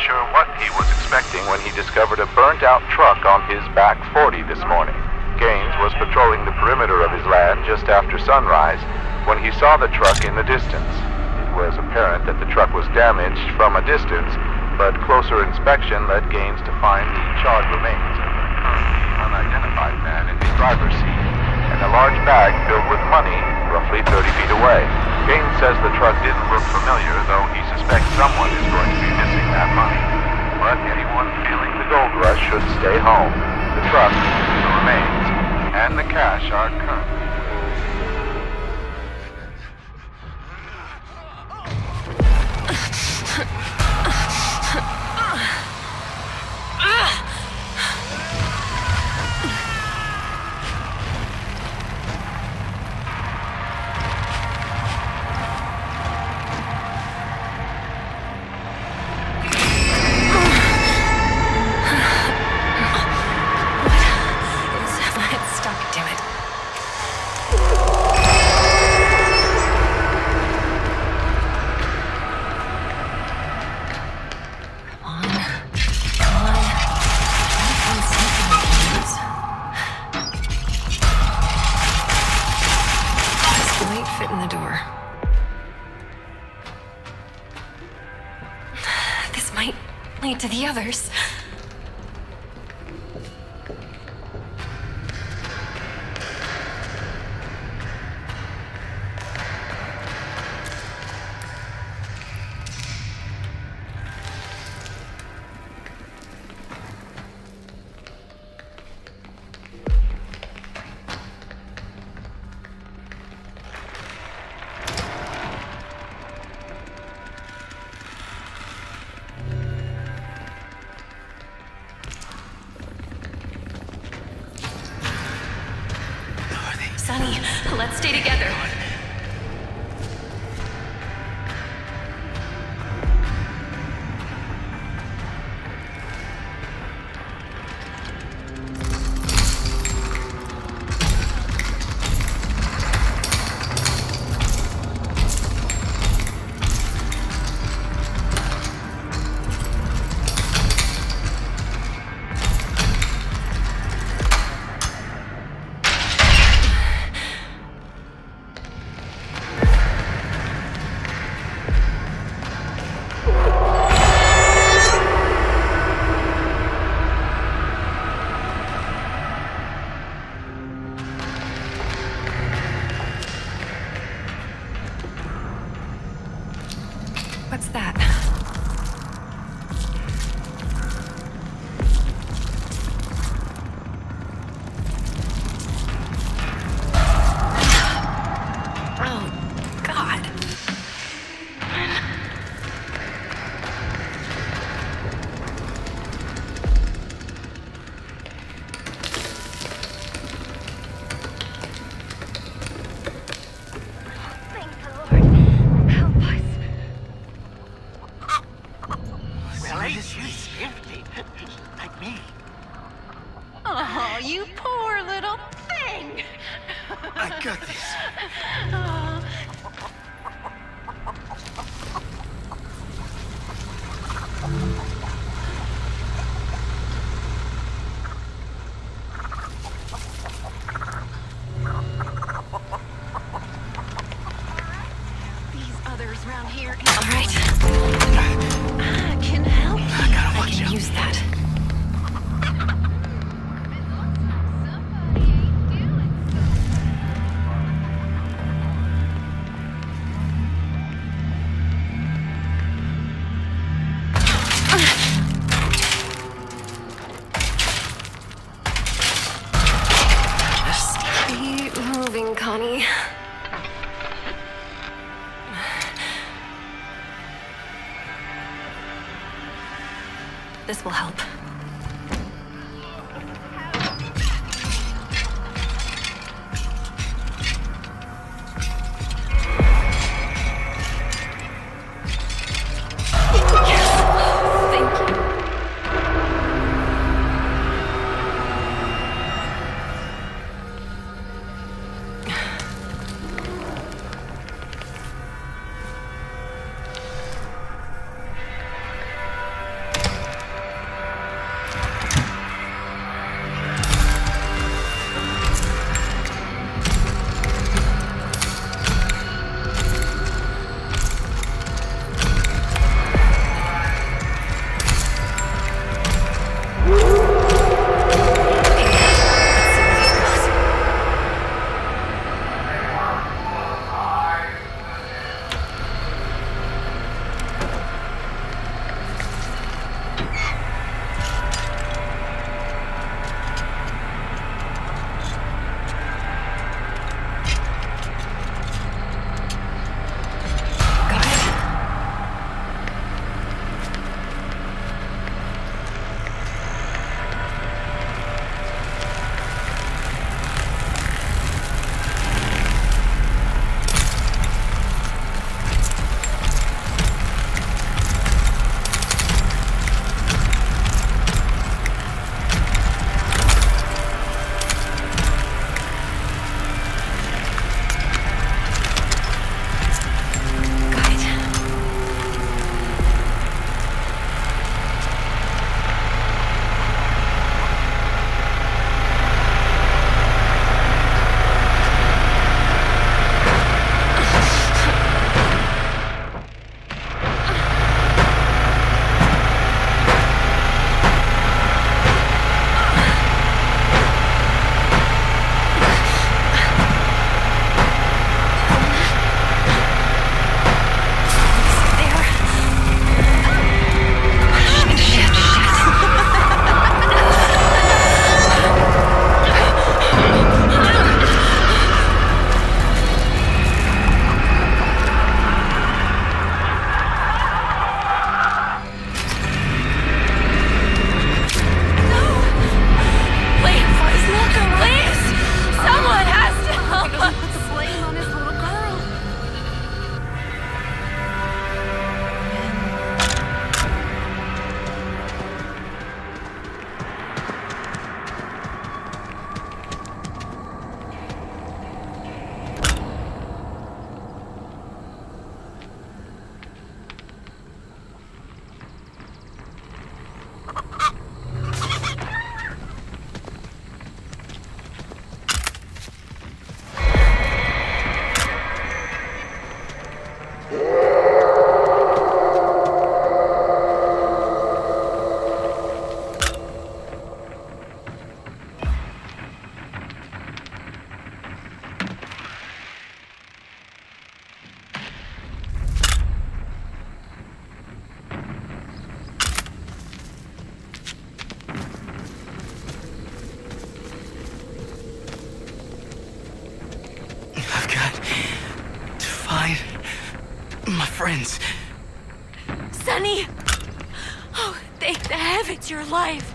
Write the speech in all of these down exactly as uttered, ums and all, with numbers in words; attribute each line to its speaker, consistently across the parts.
Speaker 1: sure what he was expecting when he discovered a burnt-out truck on his back forty this morning. Gaines was patrolling the perimeter of his land just after sunrise when he saw the truck in the distance. It was apparent that the truck was damaged from a distance, but closer inspection led Gaines to find the charred remains of a currently unidentified man in the driver's seat and a large bag filled with money roughly thirty feet away. Gaines says the truck didn't look familiar, though he suspects someone is going to be missing that money. But anyone feeling the gold rush should stay home. The truck, the remains, and the cash are currently...
Speaker 2: To the others. Sonny, let's stay together. What's that? Oh, God.
Speaker 3: Like me.
Speaker 2: Oh, you poor little thing.
Speaker 3: I got this.
Speaker 2: Oh. These others around here. All right. I can help you.
Speaker 3: I gotta watch
Speaker 2: I can
Speaker 3: out.
Speaker 2: use that. Just keep moving, Connie. This will help. Yes! Thank you.
Speaker 3: friends.
Speaker 2: Sonny! Oh, thank the heavens you're alive.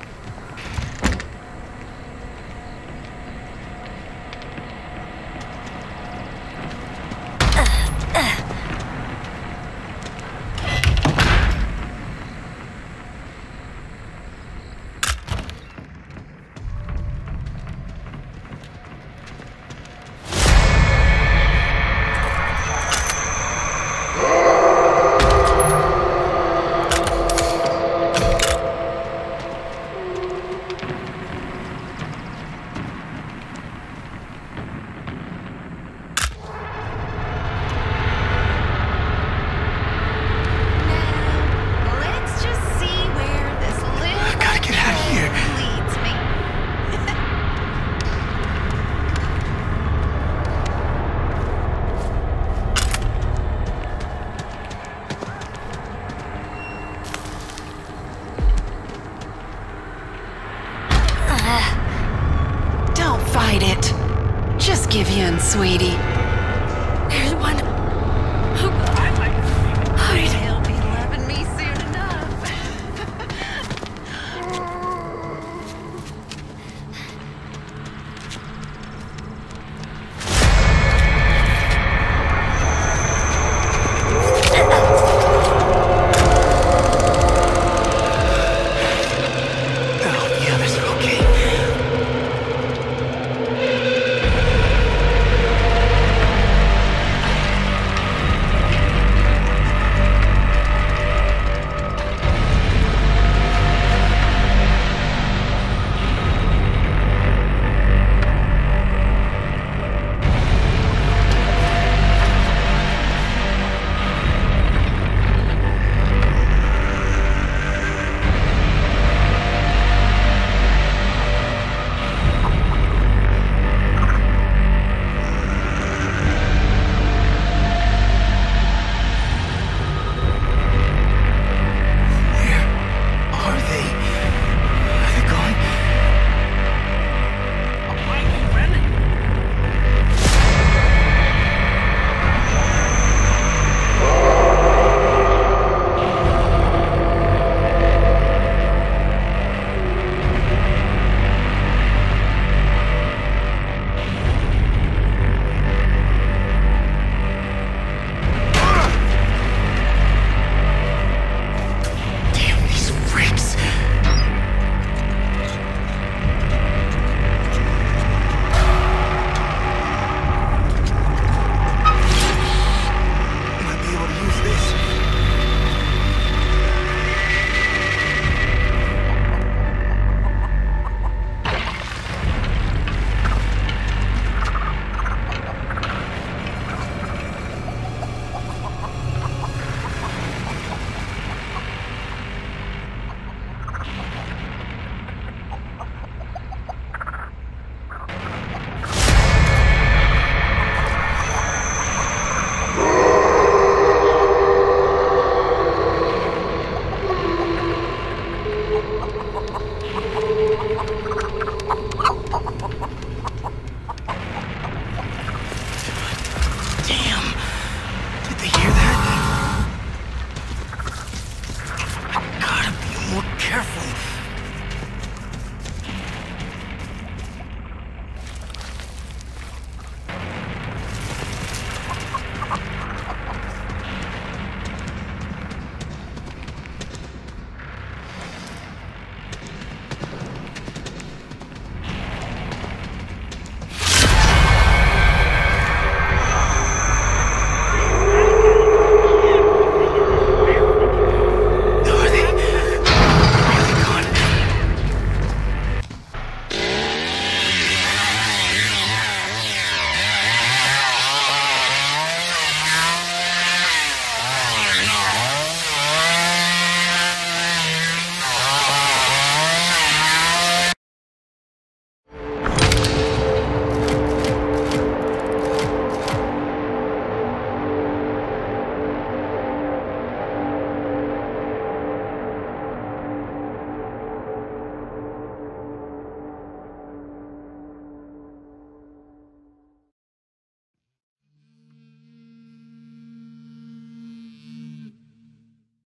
Speaker 4: Don't fight it. Just give in, sweetie.
Speaker 2: There's one. Oh,